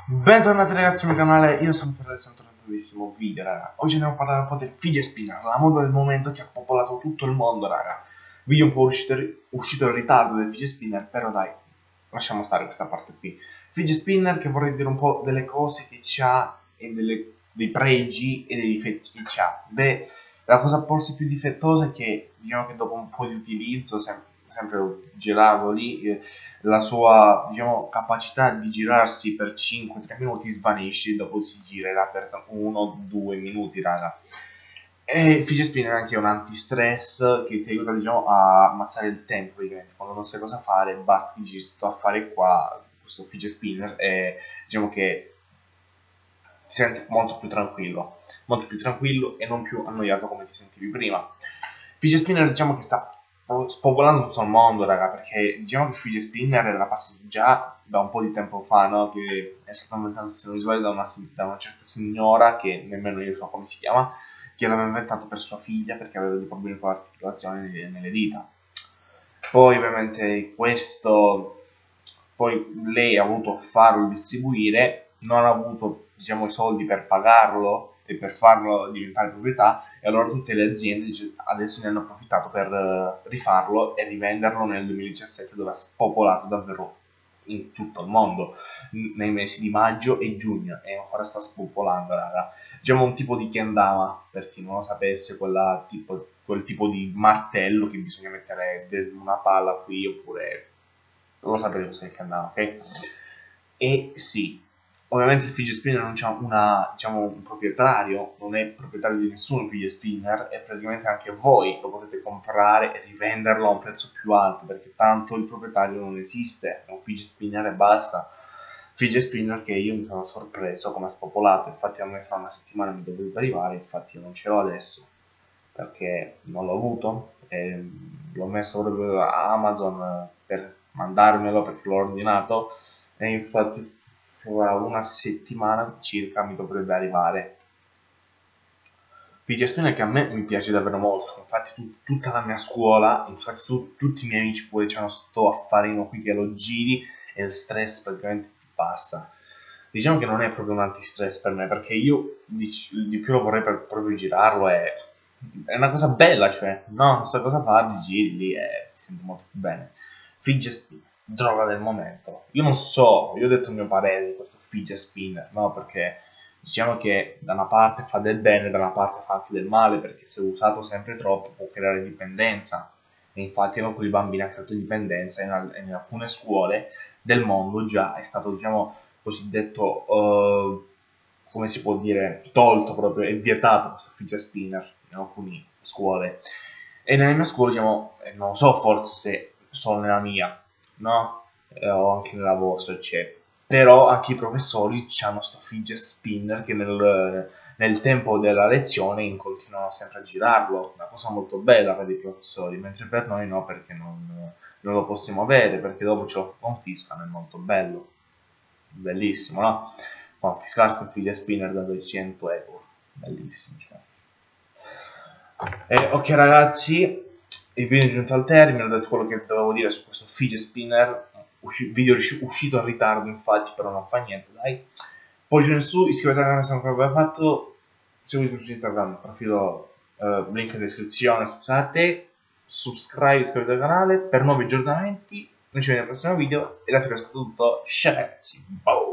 Bentornati ragazzi sul mio canale, io sono Ferrari, siamo tornati a un nuovissimo video, raga. Oggi andiamo a parlare un po' del fidget spinner, la moda del momento che ha spopolato tutto il mondo, raga. Video un po' uscito in ritardo del fidget spinner, però dai, lasciamo stare questa parte qui. Fidget spinner, che vorrei dire un po' delle cose che c'ha e dei pregi e dei difetti che c'ha. Beh, la cosa forse più difettosa è che, diciamo che dopo un po' di utilizzo, sempre girarlo lì, la sua, diciamo, capacità di girarsi per 5-3 minuti svanisce, dopo si girerà per 1-2 minuti, raga. E il fidget spinner è anche un antistress che ti aiuta, diciamo, a ammazzare il tempo, praticamente. Quando non sai cosa fare, basta che giri sto a fare qua, questo fidget spinner, e diciamo che ti senti molto più tranquillo e non più annoiato come ti sentivi prima. Fidget spinner, diciamo che sta spopolando tutto il mondo, raga, perché diciamo che fidget spinner era passato già da un po' di tempo fa, no? Che è stato inventato, se non mi sbaglio, da una certa signora, che nemmeno io so come si chiama, che l'aveva inventato per sua figlia perché aveva dei problemi con l'articolazione nelle dita. Poi ovviamente poi lei ha voluto farlo distribuire, non ha avuto, diciamo, i soldi per pagarlo e per farlo diventare proprietà, e allora tutte le aziende adesso ne hanno approfittato per rifarlo e rivenderlo nel 2017, dove ha spopolato davvero in tutto il mondo nei mesi di maggio e giugno, e ancora sta spopolando, raga. Diciamo un tipo di kendama, per chi non lo sapesse, quel tipo di martello che bisogna mettere dentro una palla qui, oppure lo sapete cos'è il kendama, ok? E sì, ovviamente il fidget spinner non c'ha diciamo, un proprietario, non è proprietario di nessun fidget spinner, e praticamente anche voi lo potete comprare e rivenderlo a un prezzo più alto, perché tanto il proprietario non esiste, è un fidget spinner e basta. Fidget spinner che io mi sono sorpreso come è spopolato, infatti a me fra una settimana mi dovrebbe arrivare, infatti io non ce l'ho adesso perché non l'ho avuto, e l'ho messo proprio a Amazon per mandarmelo perché l'ho ordinato, e infatti fra una settimana circa mi dovrebbe arrivare. Fidget spinner che a me mi piace davvero molto, infatti tutta la mia scuola, infatti tutti i miei amici pure c'hanno sto affarino qui che lo giri e il stress praticamente ti passa. Diciamo che non è proprio un antistress per me, perché io di più lo vorrei proprio girarlo, è una cosa bella, cioè, no, questa cosa fa, giri lì e ti senti molto più bene. Fidget spinner, droga del momento. Io non so, io ho detto il mio parere di questo fidget spinner, no, perché diciamo che da una parte fa del bene, da una parte fa anche del male, perché se usato sempre troppo può creare dipendenza, e infatti alcuni bambini hanno creato dipendenza, in alcune scuole del mondo già è stato, diciamo, cosiddetto, come si può dire, tolto proprio, è vietato questo fidget spinner in alcune scuole. E nelle mie scuole, diciamo, non so forse se solo nella mia, no? O anche nella vostra c'è, però anche i professori hanno sto fidget spinner che nel tempo della lezione continuano sempre a girarlo, una cosa molto bella per i professori, mentre per noi no, perché non lo possiamo avere, perché dopo ce lo confiscano, è molto bello, bellissimo, no? Confiscarsi un fidget spinner da 200 euro, bellissimo, cioè. Ok ragazzi, il video è giunto al termine, ho detto quello che dovevo dire su questo fidget spinner, video uscito in ritardo infatti, però non fa niente, dai. Pollice in su, iscrivetevi al canale se non l'avete fatto, seguite su Instagram, profilo, link in descrizione, scusate, subscribe, iscrivetevi al canale per nuovi aggiornamenti, noi ci vediamo nel prossimo video, e da fine è stato tutto, ciao ragazzi, boh!